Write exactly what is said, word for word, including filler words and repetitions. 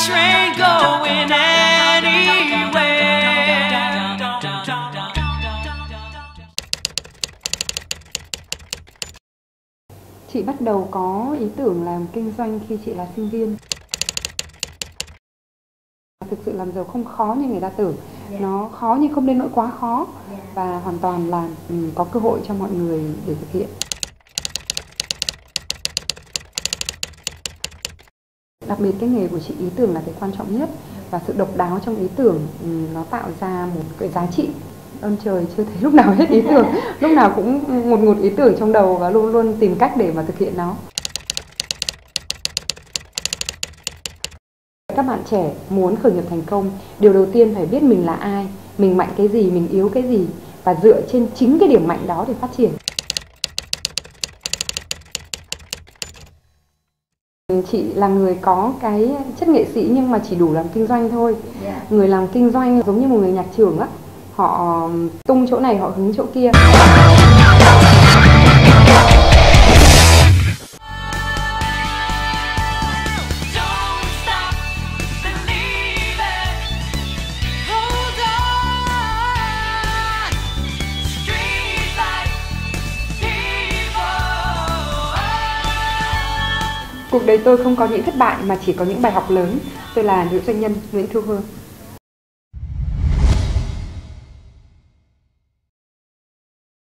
train going anywhere. Chị bắt đầu có ý tưởng làm kinh doanh khi chị là sinh viên. Thực sự làm giàu không khó như người ta tưởng. Yeah. Nó khó nhưng không đến nỗi quá khó. Yeah. Và hoàn toàn là um, có cơ hội cho mọi người để thực hiện. Đặc biệt cái nghề của chị, ý tưởng là cái quan trọng nhất. Và sự độc đáo trong ý tưởng um, nó tạo ra một cái giá trị. Ơn trời chưa thấy lúc nào hết ý tưởng. Lúc nào cũng ngột ngột ý tưởng trong đầu và luôn luôn tìm cách để mà thực hiện nó. Các bạn trẻ muốn khởi nghiệp thành công, điều đầu tiên phải biết mình là ai, mình mạnh cái gì, mình yếu cái gì và dựa trên chính cái điểm mạnh đó để phát triển. Chị là người có cái chất nghệ sĩ nhưng mà chỉ đủ làm kinh doanh thôi. Yeah. Người làm kinh doanh giống như một người nhạc trưởng á, họ tung chỗ này họ hứng chỗ kia. Cuộc đời tôi không có những thất bại mà chỉ có những bài học lớn. Tôi là nữ doanh nhân Nguyễn Thu Hương.